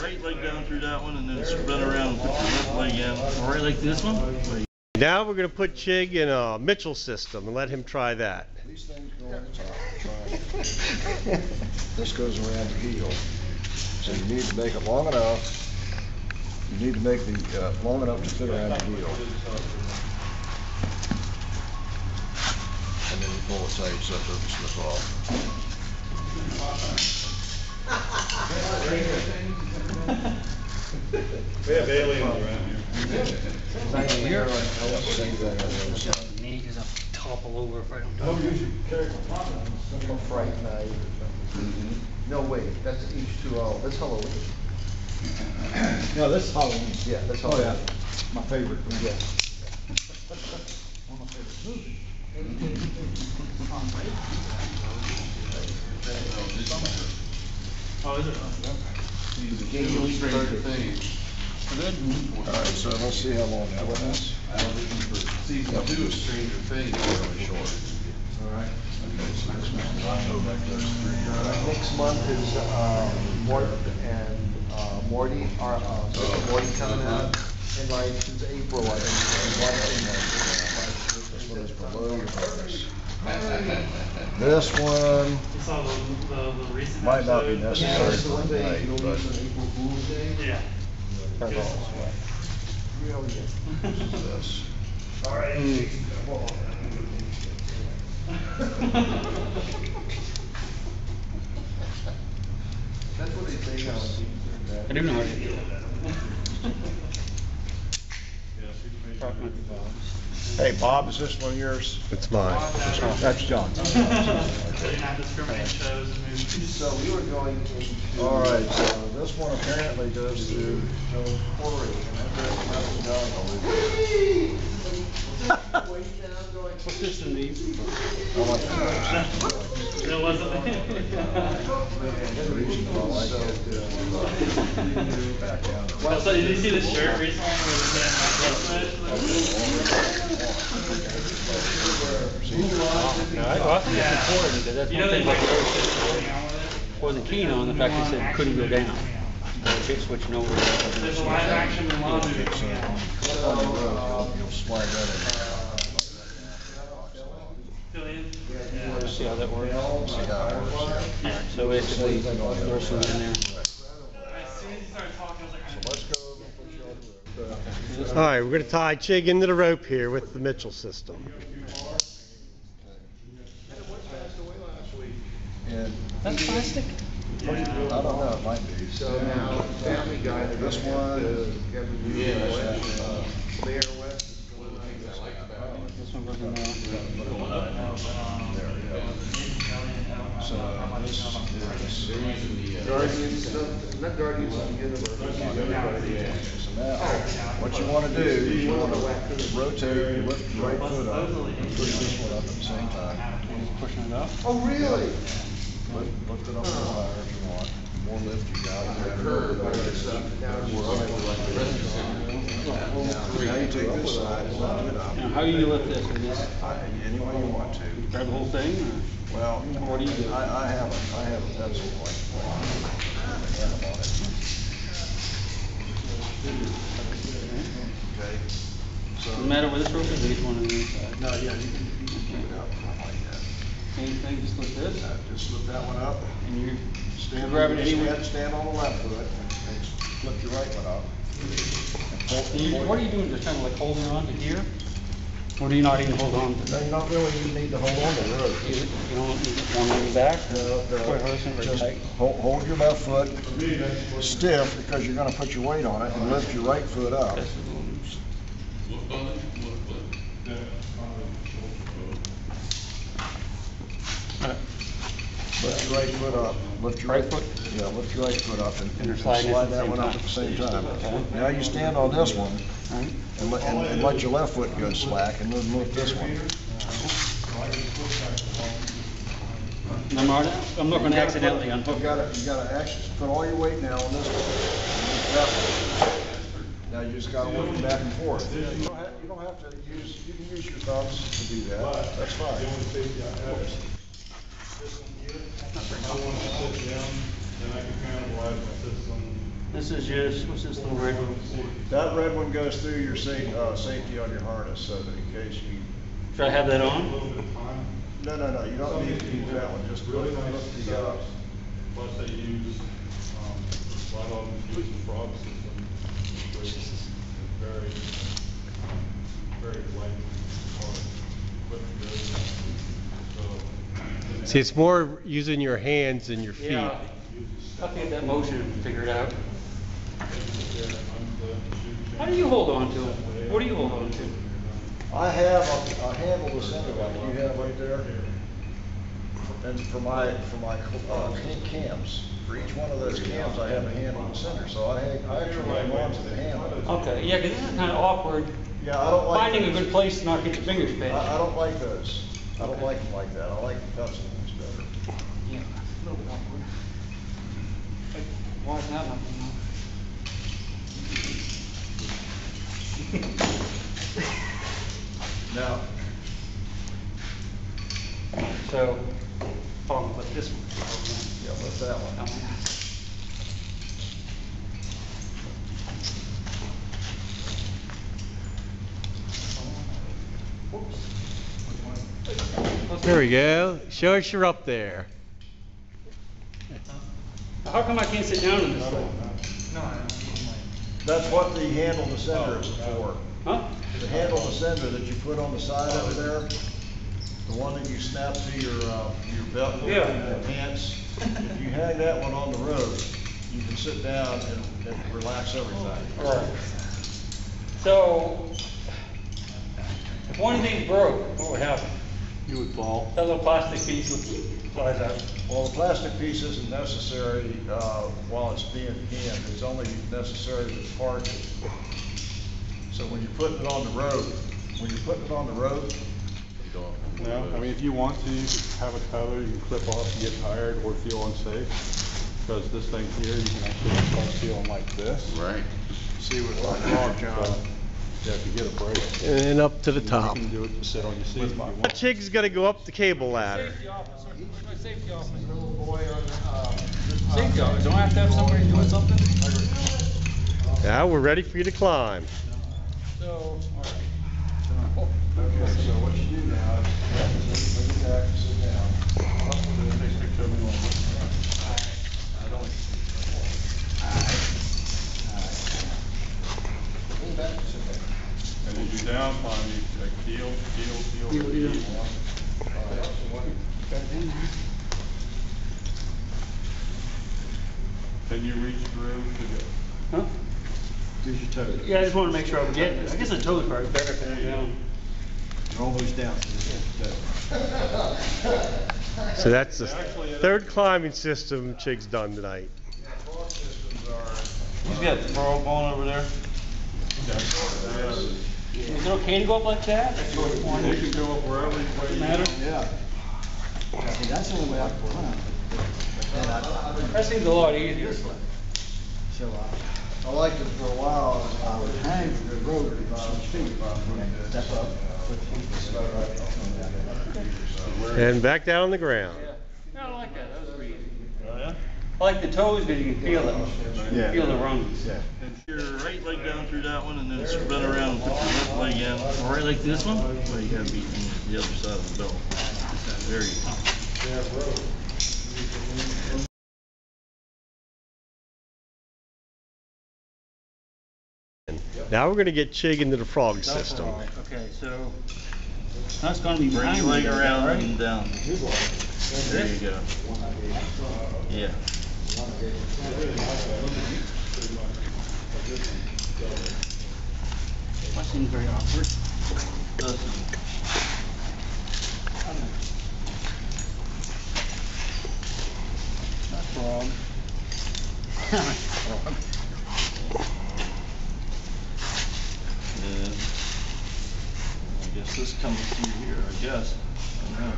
right leg down through that one and then spin around and put your left leg in. Right like this one? Now we're going to put Chig in a Mitchell system and let him try that. These things go on the top. Try. This goes around the heel. So you need to make it long enough. You need to make the long enough to fit around the heel. And then you pull it tight so it doesn't slip off. We have aliens around here. Knee because I'll topple over if I don't do it. Fright night. No, wait, that's H2O. That's Halloween. No, this is Halloween. Yeah, that's Oh, Halloween. yeah. My favorite. Yeah. One of my favorite movies. Oh, is it? Good. Alright, so let's see how long that lasts. Season 2 of Stranger Things is really short. Alright. Next month is Mort and Morty. Morty coming out in like since April, I think. This one is below your focus. This one You saw the recent might not be episode? necessary for tonight, but Yeah. turn off. Really good. This. All right. That's what they say now. I do know how to do that. Talk with the Bobs. Hey, Bob, is this one of yours? It's mine. That's John. So you have discriminate shows and movies. So we were going into. All right, so this one apparently goes through Corey, and What's this in the? I like that. It wasn't. The reason I like it back down. So did you see the shirt recently where it said That's important because that's you one know thing they about the road going system. on with Wasn't keen on the fact they said it couldn't go down. Keep switching over. it? There's a live action Mulan movie coming out. You'll slide that Fill in? See how that works. in. See how it works. Alright, so basically, there's some in there. As soon as he started talking, I was like, Let's go. All right, we're going to tie Chig into the rope here with the Mitchell system. And That's plastic? I don't know, it might be. So now, Family Guy, they're This gonna have one, to Kevin West, Mayor West is going This one goes in there. So this is. Guardians, not Guardians of the Universe. So now, what you want to do is you want to rotate, lift your right foot up, and push this one up at the same time. Pushing it up. Oh, really? Lift it up a little higher if you want. The more lift you got, the better. Now you take this side and lift it up. Now, how do you lift this? With this? Any way you want to. Grab the whole thing? Well, What do you do? I have a pencil like on it. Okay. So. Doesn't matter where this rope is, each one on the inside. No, yeah, you can keep it up like that. Same thing, just lift this, Just lift that one up. and you Stand, grab it anywhere. stand on the left foot and flip your right one up. What are you doing, just kind of like holding on to here? Or do you not even hold on to No, that? you don't really need to hold on to the rope. You don't want one on your back? Quite hard, very Just tight. hold your left foot stiff because you're gonna put your weight on it and lift your right foot up. That's a little loose. Alright. Lift your right foot up. Lift your Right foot? Yeah, lift your right foot up and you're sliding it at the that same one up time. at the same time. Okay. Now you stand on this one Alright. and let your left foot go slack and then lift this one. I'm not gonna accidentally unhook You it. gotta actually put all your weight now on this one. That one. Now you just gotta work it back and forth. You don't have to use, you can use your thumbs to do that. That's fine. I want to sit down, then I can kind of ride my system. This this is just, what's this little red one? That red one goes through your safety on your harness, so that in case you, Should I have that on? no, you don't need to use that one, just look the, Plus they use, a lot of them use the frog system, which is very, very light, hard, put together. So. See, it's more using your hands than your feet. Yeah. I'll get that motion and figure it out. How do you hold on to it? What do you hold on to? I have a handle to center like you have right there. And for my cams, for each one of those cams, I have a handle to center, so I actually hang on to the handle. Okay, yeah, because this is kind of awkward. Yeah, I don't like Finding a those. good place to not get your fingers pinched. I don't like those. I don't like them like that. I like the pencil ones better. Yeah, it's a little bit awkward. Why is that not Now, So, I'll put this one. yeah, what's that one? There we go. Show us you're up there. How come I can't sit down in this thing? That's what the handle to center is for. Huh? The handle to center that you put on the side over there, the one that you snap to your belt loop Yeah. and pants. If you hang that one on the road, you can sit down and relax everything. Right. So, if one of these broke, what would happen? You would fall. That little plastic piece would flies out. Well, the plastic piece isn't necessary while it's being canned. It's only necessary to park it. So when you're putting it on the road, No, I mean, if you want to, you can have a cover, you can clip off and get tired or feel unsafe. Because this thing here, you can actually start feeling like this. Right. See what it's like, John. Yeah, if you get a break. And up to the top. You can do it to sit on your seat if you want. Chig's got to go up the cable ladder. Safety officer, where's my safety officer? Little boy on, safety officer, don't I have to have somebody doing something? Now we're ready for you to climb. So, all right. Okay, so what you do now is bring it back and sit down. Lean back and sit down. And as you down climb, you like heel. Then you reach through to the, Huh? Use your toes. Yeah, I just want to make sure I'm getting it. I guess the toes part is better if I'm down. You're almost down. So that's the third climbing system Chig's done tonight. He's got the ball going over there. Is it okay to go up like that? you can go up wherever you Doesn't matter? Yeah. That's the only way I can climb. That seems a lot easier. So I liked it for a while. I would hang from the road at 5 feet. Step up. And back down on the ground. Yeah, I like that. That was pretty easy. Oh, yeah? I like the toes because you can feel it. You Yeah. can feel the rungs. Yeah. Your right leg down through that one and then spin around and put your left leg in. Right like this one? Well, you gotta be on the other side of the belt. There you go. Now we're going to get Chig into the frog system. Okay, so that's going to be Bring behind your me, leg around right? and down. There you go. Yeah. That seems very awkward. That's wrong. Yeah. I guess this comes through here, I guess. I don't know.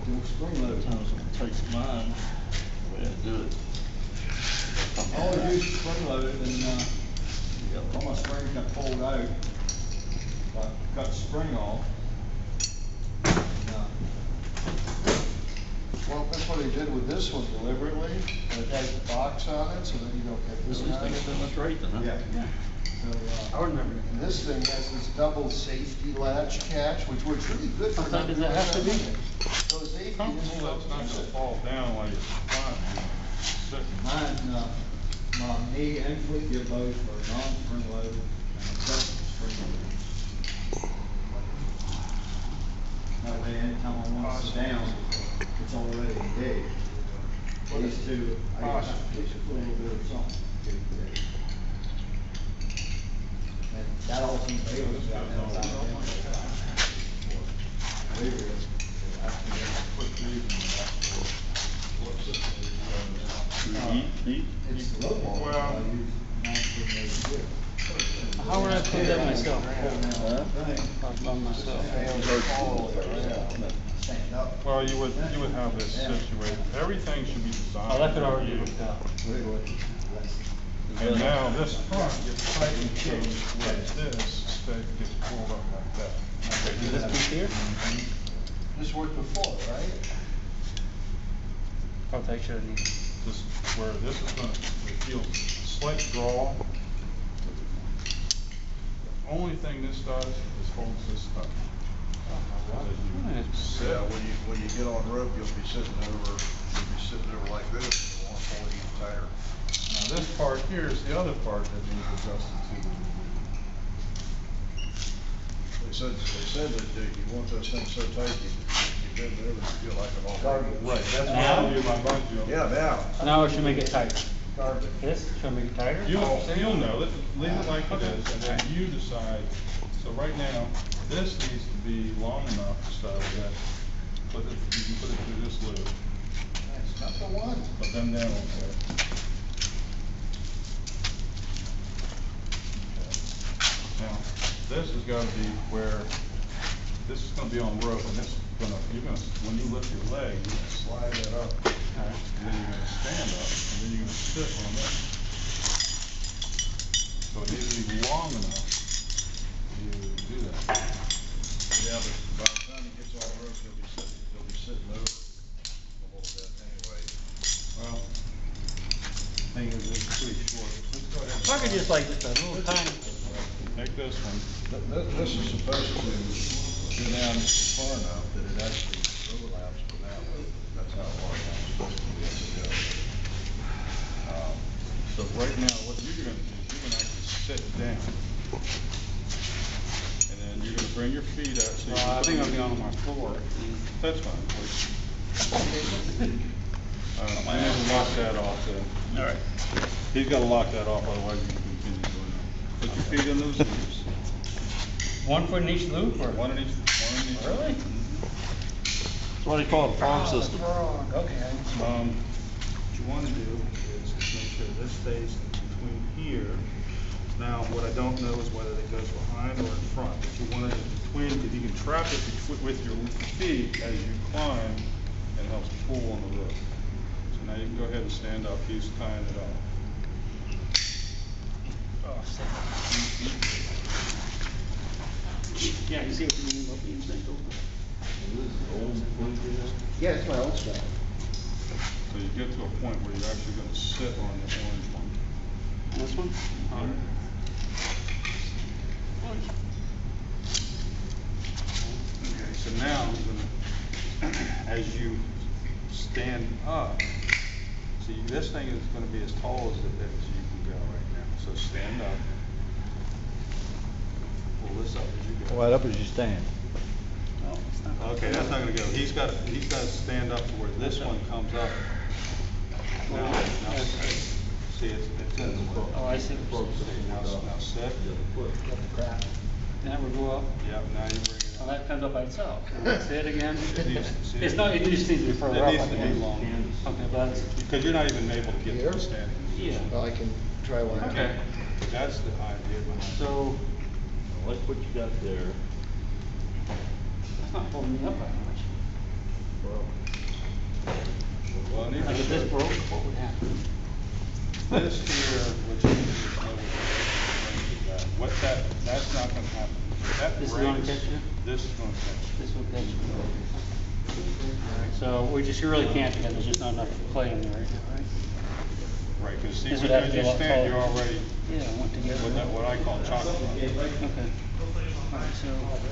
You'll spring load. Sometimes when it takes mine, the way I do it. I always use spring loaded and, all my springs got pulled out. I cut the spring off. Well, that's what he did with this one deliberately, and it has the box on it, so that you don't get This this. thing got that much right then, huh? Yeah. So, I remember. And this thing has this double safety latch catch, which works really good for. How tight does that have to be? So safety. Comfortable that it's not gonna fall down while you're climbing. Sitting. mine, my knee and foot gear both are non-spring loaded and adjustable spring loaded. That way, anytime I want to sit down, it's already engaged. These two, I just put a little bit of something. to get it ready. And that all seems to be about Heat? It's low ball, Well- I use non-spring loaded gear. How would I do that myself? Huh? I've done myself. Stand up. Well, you would have this situated, everything should be designed. Oh, that could for already you. be worked out. And now this front gets tightened so like this, instead gets pulled up like that. Is this piece here? This worked before, right? Oh, they should need. This, where this is gonna, feel slight draw. The only thing this does is holds this up. Yeah, when you get on rope, you'll be sitting over like this, you want to pull it even tighter. Now this part here is the other part that needs adjusted to. They said that you want those things so tight, you bend over, you feel like an all. Right, that's Now? why you my bunch. Yeah, now. So now I should make it tighter. This, should I make it tighter? You'll know, leave it like it is, and then you decide, so right now, this needs to be long enough so that, you can put it through this loop, That's number one. but then down on there. Now, this has gotta be where, this is gonna be on rope, and this is gonna, when you lift your leg, you're gonna slide that up. And then you're gonna stand up, and then you're gonna sit on this. So it needs to be long enough for you to do that. Yeah, but by the time he gets on rope, he'll be sitting over a little bit anyway. Well, thing is, it's pretty short. Let's go ahead. If I could just like, just a little tiny. Take this one. This is supposed to go down far enough that it actually overlaps with that one. That's how far down it's supposed to be able to go. So right now, what you're gonna do is you're gonna actually sit down. And then you're gonna bring your feet out. So you can I put think your- I'll be on my floor. That's fine. I need to lock that off then. All right. He's gotta lock that off, otherwise you can continue doing that. Put your feet in those loops. One foot in each loop or? One in each. Really? That's why they call it a farm system. Okay. What you wanna do is make sure this stays between here. Now, what I don't know is whether it goes behind or in front, but you want it in between, if you can trap it with your feet as you climb, it helps pull on the rope. So now you can go ahead and stand up, he's tying it off. Yeah, you see what you mean about being bent over? Yeah, it's my old stuff. So you get to a point where you're actually gonna sit on the orange one. This one? Okay, so now, I'm gonna, as you stand up, see, this thing is gonna be as tall as you can go right now. So stand up. Pull this up as you go. Right up as you stand. No, it's not. Okay, that's not gonna go. He's got to stand up to where this one comes up. Now, see, it's in the book. Oh, I see. Now sit. Never go up. Yep, now you bring it Well, up. that comes up by itself. Say it again. It needs to- It's not, it just needs to be further It up. needs to I be guess. longer. Okay, but that's, Because you're not even able to get to Here? the stand. yeah. Well, I can try one. Okay. That's the idea behind it. So, I like what you got there. that's not holding me up that much. Well, I need Like to if this show- broke, what would happen? This here, which is, what that's not gonna happen. That This is gonna raise- catch you? This is gonna catch you. This will catch you. Alright, so we just, you really can't, because there's just not enough clay in there right now, right? Right, cause see, This would have as to you be a lot stand, you're taller. already, Yeah, I went together. what I call chocolate. Okay. Alright, so.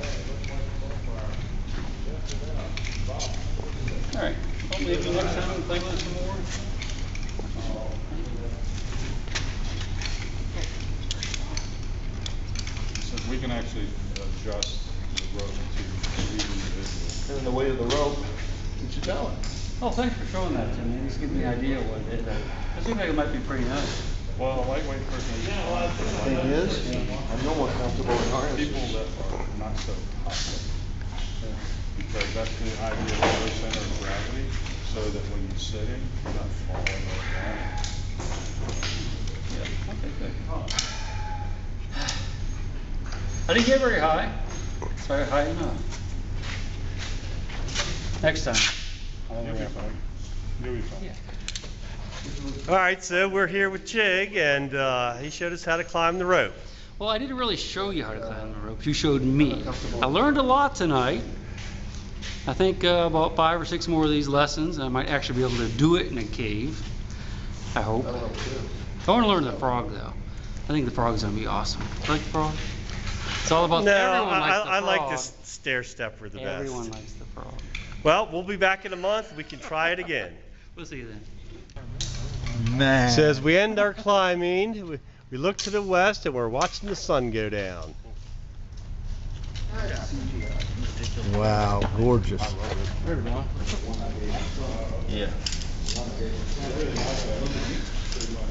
Alright, well, maybe next time we'll play with it some more. So we can actually adjust the rope to each individual. And the weight of the rope, what you tell it? Oh, thanks for showing that to me, just give me an idea what it is. It seems like it might be pretty nice. Well, a lightweight person. Thing is, I'm no more comfortable in harnesses. People that are not so tough. Because that's the idea of low center of gravity, so that when you're sitting, you're not falling like that. Yeah, okay, good. I didn't get very high. Sorry, high enough. Next time. You'll be fine. You'll be fine. Yeah. All right, so we're here with Chig, and he showed us how to climb the rope. Well, I didn't really show you how to climb the ropes. You showed me. I learned a lot tonight. I think about 5 or 6 more of these lessons, I might actually be able to do it in a cave. I hope. I want to learn the frog, though. I think the frog's going to be awesome. You like the frog? It's all about No, everyone likes the frog. I like this stair stepper the best. Everyone likes the frog. Well, we'll be back in a month. We can try it again. We'll see you then. So as we end our climbing, we look to the west and we're watching the sun go down. Wow, gorgeous. Yeah.